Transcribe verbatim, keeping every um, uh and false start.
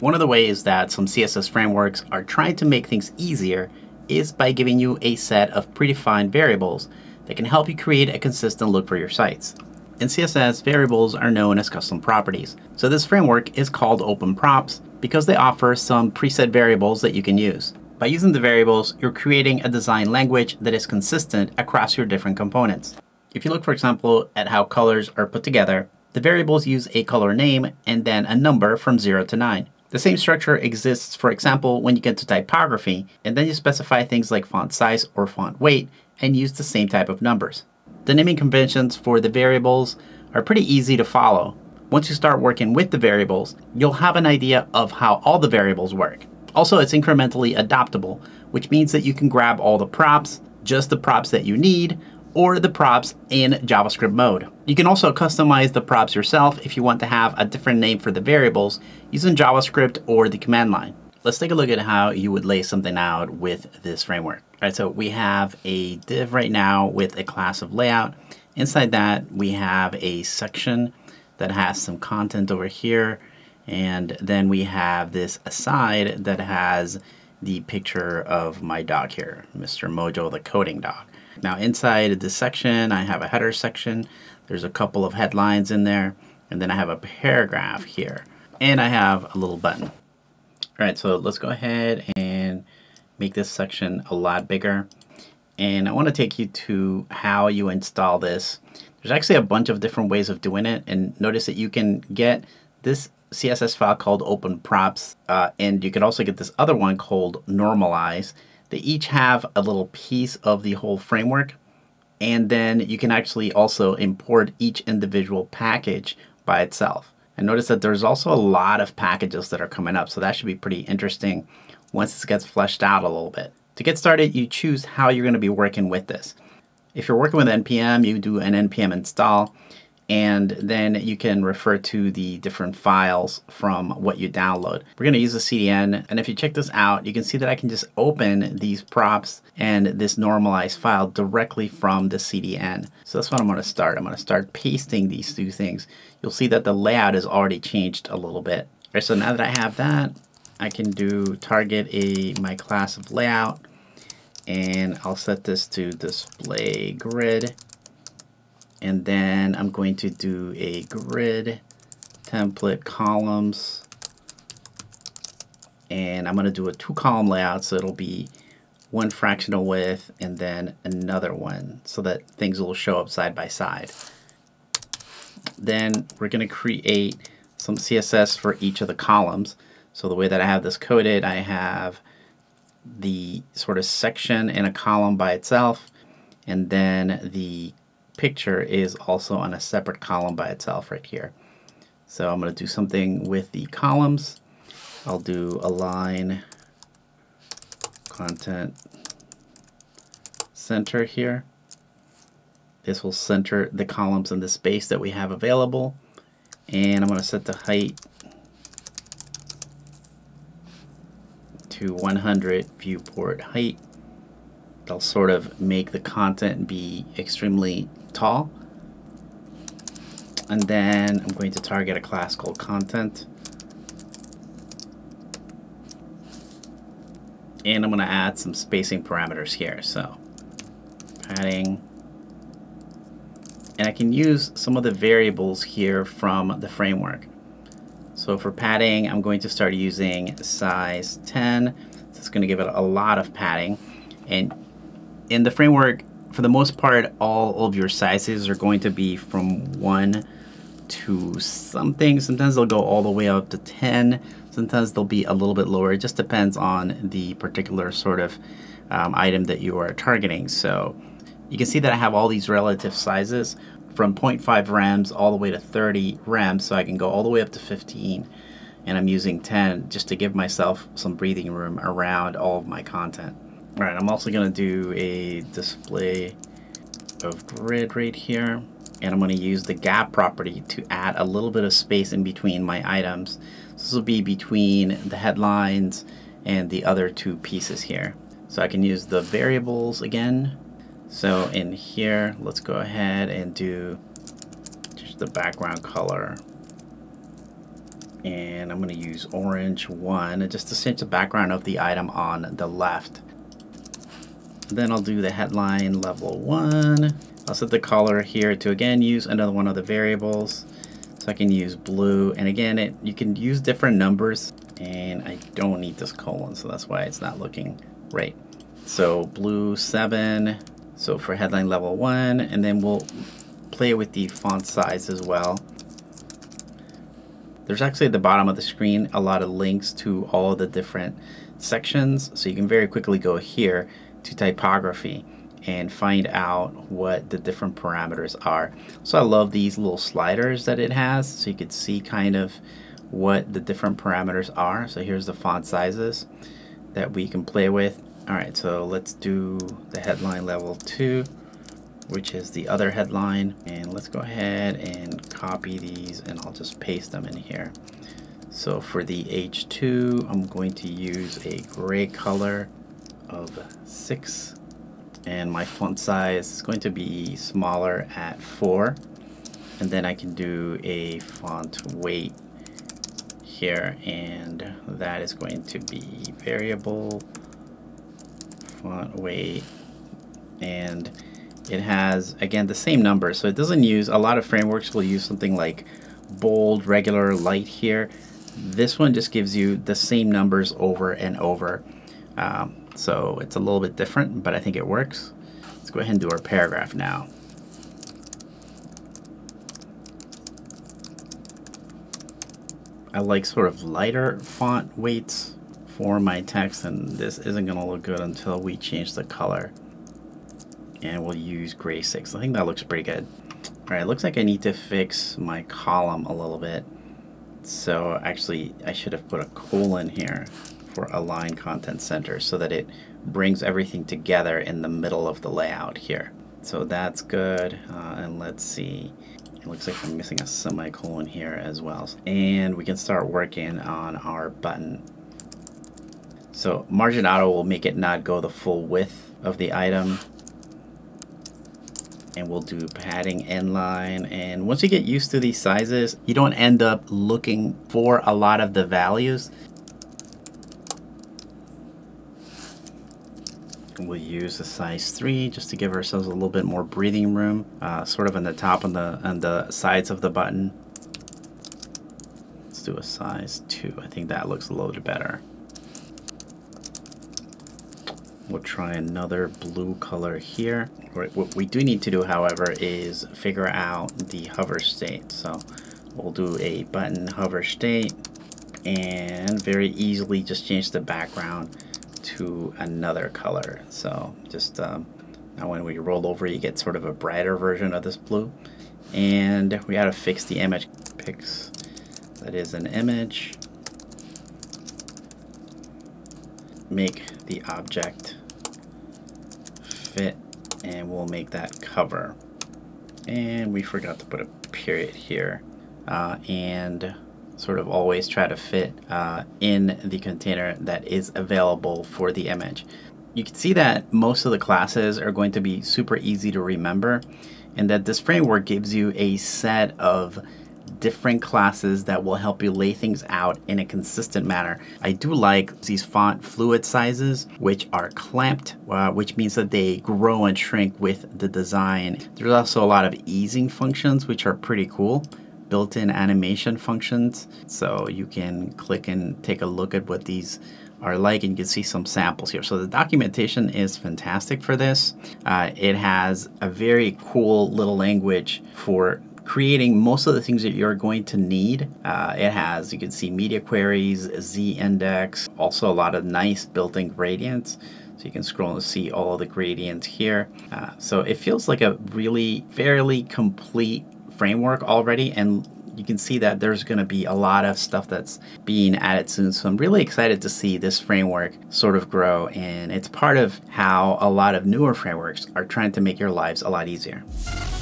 One of the ways that some C S S frameworks are trying to make things easier is by giving you a set of predefined variables that can help you create a consistent look for your sites. In C S S, variables are known as custom properties. So this framework is called Open Props because they offer some preset variables that you can use. By using the variables, you're creating a design language that is consistent across your different components. If you look, for example, at how colors are put together, the variables use a color name and then a number from zero to nine. The same structure exists, for example, when you get to typography, and then you specify things like font size or font weight and use the same type of numbers. The naming conventions for the variables are pretty easy to follow. Once you start working with the variables, you'll have an idea of how all the variables work. Also, it's incrementally adaptable, which means that you can grab all the props, just the props that you need, or the props in JavaScript mode. You can also customize the props yourself if you want to have a different name for the variables using JavaScript or the command line. Let's take a look at how you would lay something out with this framework. All right, so we have a div right now with a class of layout. Inside that, we have a section that has some content over here. And then we have this aside that has the picture of my dog here, Mister Mojo, the coding dog. Now inside this section, I have a header section. There's a couple of headlines in there. And then I have a paragraph here. And I have a little button. All right, so let's go ahead and make this section a lot bigger. And I want to take you to how you install this. There's actually a bunch of different ways of doing it. And notice that you can get this C S S file called Open Props. Uh, and you can also get this other one called Normalize. They each have a little piece of the whole framework. And then you can actually also import each individual package by itself. And notice that there's also a lot of packages that are coming up. So that should be pretty interesting once this gets fleshed out a little bit. To get started, you choose how you're going to be working with this. If you're working with N P M, you do an N P M install. And then you can refer to the different files from what you download. We're going to use the C D N. And if you check this out, you can see that I can just open these props and this normalized file directly from the C D N. So that's what I'm going to start. I'm going to start pasting these two things. You'll see that the layout is already changed a little bit. All right, so now that I have that, I can do target a my class of layout. And I'll set this to display grid. And then I'm going to do a grid template columns. And I'm going to do a two column layout. So it'll be one fractional width and then another one so that things will show up side by side. Then we're going to create some C S S for each of the columns. So the way that I have this coded, I have the sort of section in a column by itself. And then the picture is also on a separate column by itself right here. So I'm going to do something with the columns. I'll do align content center here. This will center the columns in the space that we have available. And I'm going to set the height to one hundred viewport height. They'll sort of make the content be extremely tall. And then I'm going to target a class called content. And I'm going to add some spacing parameters here. So padding. And I can use some of the variables here from the framework. So for padding, I'm going to start using size ten. So it's going to give it a lot of padding. And in the framework, for the most part, all of your sizes are going to be from one to something. Sometimes they'll go all the way up to ten. Sometimes they'll be a little bit lower. It just depends on the particular sort of um, item that you are targeting. So you can see that I have all these relative sizes from zero point five rems all the way to thirty rems. So I can go all the way up to fifteen. And I'm using ten just to give myself some breathing room around all of my content. All right, I'm also going to do a display of grid right here. And I'm going to use the gap property to add a little bit of space in between my items. So this will be between the headlines and the other two pieces here. So I can use the variables again. So in here, let's go ahead and do just the background color And I'm going to use orange one just to change the background of the item on the left. Then I'll do the headline level one. I'll set the color here to again use another one of the variables. So I can use blue, and again, it you can use different numbers, and I don't need this colon, so that's why it's not looking right. So blue seven, so for headline level one, and then we'll play with the font size as well. There's actually at the bottom of the screen a lot of links to all the different sections, so you can very quickly go here to typography and find out what the different parameters are. So I love these little sliders that it has, so you could see kind of what the different parameters are. So here's the font sizes that we can play with. All right, so let's do the headline level two, which is the other headline, and let's go ahead and copy these, and I'll just paste them in here. So for the H two, I'm going to use a gray color of six, and my font size is going to be smaller at four, and then I can do a font weight here, and that is going to be variable font weight, and it has again the same number, so it doesn't use, a lot of frameworks will use something like bold, regular, light here. This one just gives you the same numbers over and over. Um, so it's a little bit different, but I think it works. Let's go ahead and do our paragraph now. I like sort of lighter font weights for my text, and this isn't going to look good until we change the color. And we'll use gray six. I think that looks pretty good. All right, looks like I need to fix my column a little bit. So actually, I should have put a colon here for align content center so that it brings everything together in the middle of the layout here. So that's good. Uh, and let's see. It looks like I'm missing a semicolon here as well. And we can start working on our button. So margin auto will make it not go the full width of the item. And we'll do padding inline, and once you get used to these sizes, you don't end up looking for a lot of the values. We'll use a size three just to give ourselves a little bit more breathing room, uh, sort of on the top and the on the sides of the button. Let's do a size two. I think that looks a little bit better. We'll try another blue color here. What we do need to do, however, is figure out the hover state. So we'll do a button hover state and very easily just change the background to another color. So just um, now when we roll over, you get sort of a brighter version of this blue. And we got to fix the image. Pix, that is an image. Make the object fit, and we'll make that cover. And we forgot to put a period here, uh, and sort of always try to fit uh, in the container that is available for the image. You can see that most of the classes are going to be super easy to remember, and that this framework gives you a set of different classes that will help you lay things out in a consistent manner. I do like these font fluid sizes, which are clamped, uh, which means that they grow and shrink with the design. There's also a lot of easing functions, which are pretty cool. Built-in animation functions. So you can click and take a look at what these are like, and you can see some samples here. So the documentation is fantastic for this. Uh, it has a very cool little language for creating most of the things that you're going to need. Uh, it has, you can see media queries, z-index, also a lot of nice built-in gradients. So you can scroll and see all of the gradients here. Uh, so it feels like a really fairly complete framework already, and you can see that there's going to be a lot of stuff that's being added soon. So I'm really excited to see this framework sort of grow, and it's part of how a lot of newer frameworks are trying to make your lives a lot easier.